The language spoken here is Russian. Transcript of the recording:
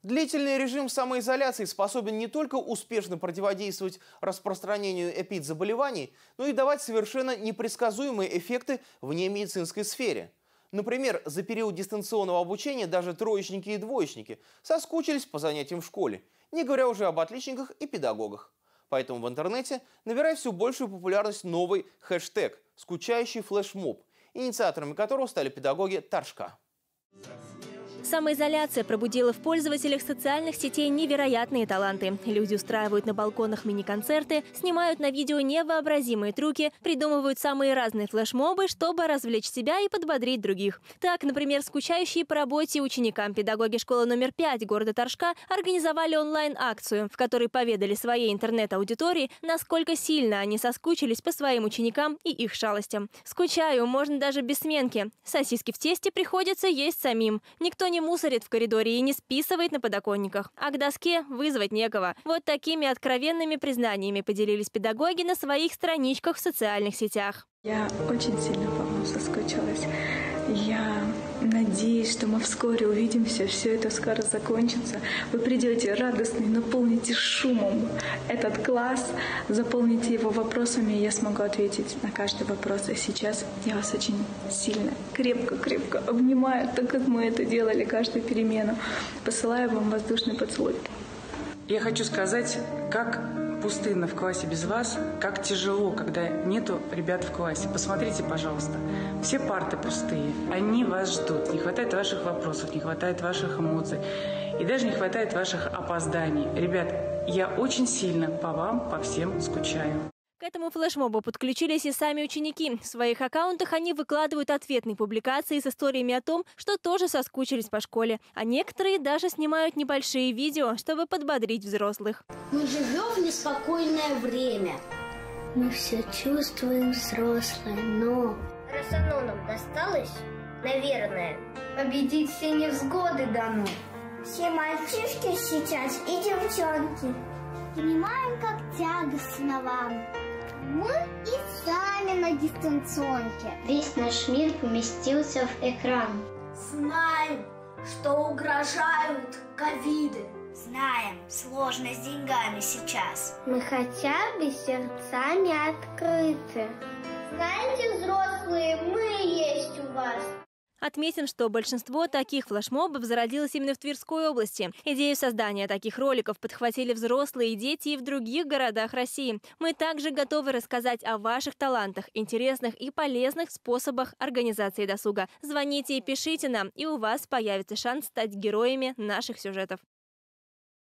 Длительный режим самоизоляции способен не только успешно противодействовать распространению эпидзаболеваний, но и давать совершенно непредсказуемые эффекты в немедицинской сфере. Например, за период дистанционного обучения даже троечники и двоечники соскучились по занятиям в школе, не говоря уже об отличниках и педагогах. Поэтому в интернете набирает все большую популярность новый хэштег «Скучающий флешмоб», инициаторами которого стали педагоги Торжка. Самоизоляция пробудила в пользователях социальных сетей невероятные таланты. Люди устраивают на балконах мини-концерты, снимают на видео невообразимые трюки, придумывают самые разные флешмобы, чтобы развлечь себя и подбодрить других. Так, например, скучающие по работе ученикам педагоги школы номер 5 города Торжка организовали онлайн-акцию, в которой поведали своей интернет-аудитории, насколько сильно они соскучились по своим ученикам и их шалостям. Скучаю, можно даже без сменки. Сосиски в тесте приходится есть самим. Никто не мусорит в коридоре и не списывает на подоконниках. А к доске вызвать некого. Вот такими откровенными признаниями поделились педагоги на своих страничках в социальных сетях. Я очень сильно по вам соскучилась. Я надеюсь, что мы вскоре увидимся, все это скоро закончится. Вы придете радостный, наполните шумом этот класс, заполните его вопросами, и я смогу ответить на каждый вопрос. А сейчас я вас очень сильно, крепко-крепко обнимаю, так как мы это делали каждую перемену. Посылаю вам воздушный поцелуй. Я хочу сказать, как пустынно в классе без вас, как тяжело, когда нету ребят в классе. Посмотрите, пожалуйста, все парты пустые, они вас ждут. Не хватает ваших вопросов, не хватает ваших эмоций и даже не хватает ваших опозданий. Ребят, я очень сильно по вам, по всем скучаю. К этому флешмобу подключились и сами ученики. В своих аккаунтах они выкладывают ответные публикации с историями о том, что тоже соскучились по школе. А некоторые даже снимают небольшие видео, чтобы подбодрить взрослых. Мы живем в неспокойное время. Мы все чувствуем взрослые, но... Раз оно нам досталось, наверное, победить все невзгоды дано. Все мальчишки сейчас и девчонки понимаем, как тягостно вам. Мы и сами на дистанционке. Весь наш мир поместился в экран. Знаем, что угрожают ковиды. Знаем, сложно с деньгами сейчас. Мы хотя бы сердцами открыты. Знаете, взрослые, мы есть у вас. Отметим, что большинство таких флешмобов зародилось именно в Тверской области. Идею создания таких роликов подхватили взрослые и дети и в других городах России. Мы также готовы рассказать о ваших талантах, интересных и полезных способах организации досуга. Звоните и пишите нам, и у вас появится шанс стать героями наших сюжетов.